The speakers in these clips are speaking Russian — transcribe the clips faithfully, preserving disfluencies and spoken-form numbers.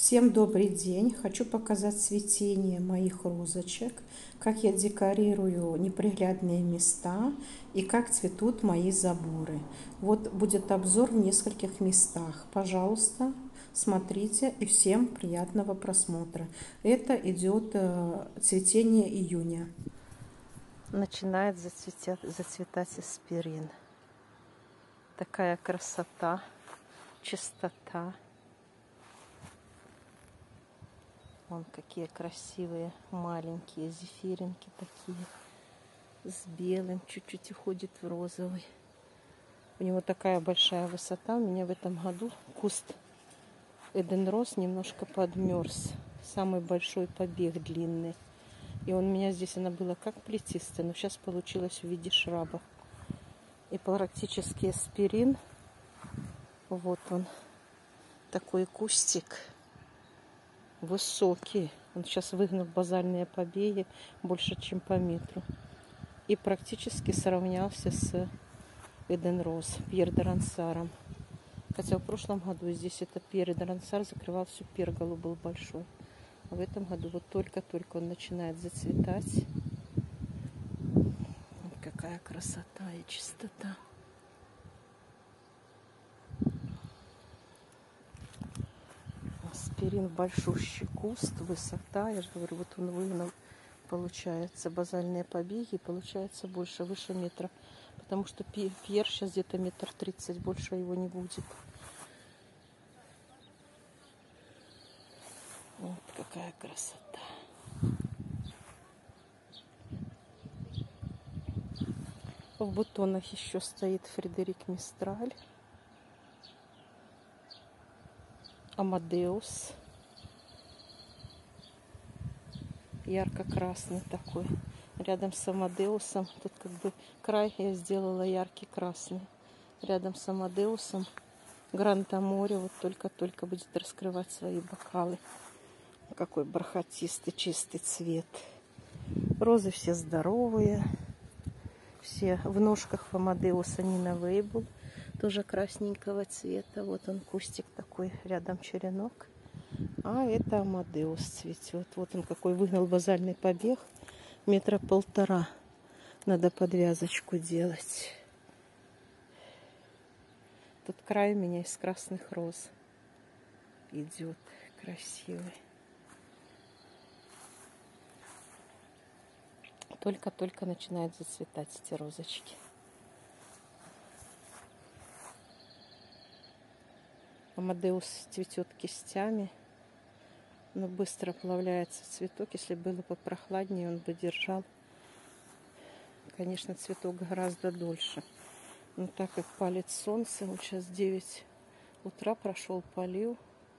Всем добрый день! Хочу показать цветение моих розочек, как я декорирую неприглядные места и как цветут мои заборы. Вот будет обзор в нескольких местах. Пожалуйста, смотрите и всем приятного просмотра. Это идет цветение июня. Начинает зацветать, зацветать аспирин. Такая красота, чистота. Вон какие красивые маленькие зефиринки такие. С белым, чуть-чуть уходит в розовый. У него такая большая высота. У меня в этом году куст Эден Роз немножко подмерз. Самый большой побег длинный. И он у меня здесь, она была как плетистая, но сейчас получилось в виде шраба. И практически аспирин. Вот он. Такой кустик. Высокий. Он сейчас выгнал базальные побеги больше, чем по метру. И практически сравнялся с Эден Роз, Пьер де Рансаром. Хотя в прошлом году здесь это Пьер де Рансар закрывал всю перголу, был большой. А в этом году вот только-только он начинает зацветать. Вот какая красота и чистота. Аспирин большущий куст, высота, я же говорю, вот он выгнал, получается, базальные побеги, получается больше, выше метра, потому что Пьер сейчас где-то метр тридцать, больше его не будет. Вот какая красота. В бутонах еще стоит Фредерик Мистраль, Амадеус, ярко-красный такой. Рядом с Амадеусом, тут как бы край я сделала яркий красный. Рядом с Амадеусом Гранд-Аморе вот только-только будет раскрывать свои бокалы. Какой бархатистый, чистый цвет. Розы все здоровые. Все в ножках Амадеуса Нина Вейбл. Тоже красненького цвета. Вот он кустик такой, рядом черенок. А это Амадеус цветет. Вот он какой выгнал базальный побег. Метра полтора. Надо подвязочку делать. Тут край у меня из красных роз идет. Красивый. Только-только начинают зацветать эти розочки. Амадеус цветет кистями, но быстро плавляется цветок. Если было бы прохладнее, он бы держал, конечно, цветок гораздо дольше. Но так как палит солнце, вот сейчас девять утра прошел, полил.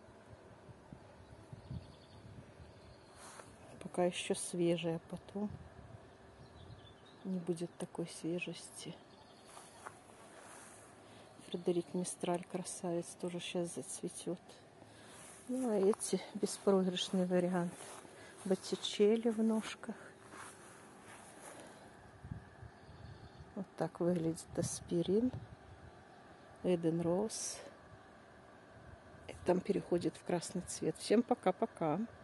Пока еще свежий, а потом не будет такой свежести. Фредерик Мистраль, красавец, тоже сейчас зацветет. Ну, а эти беспроигрышный вариант. Боттичелли в ножках. Вот так выглядит аспирин. Эден Роз. И там переходит в красный цвет. Всем пока-пока.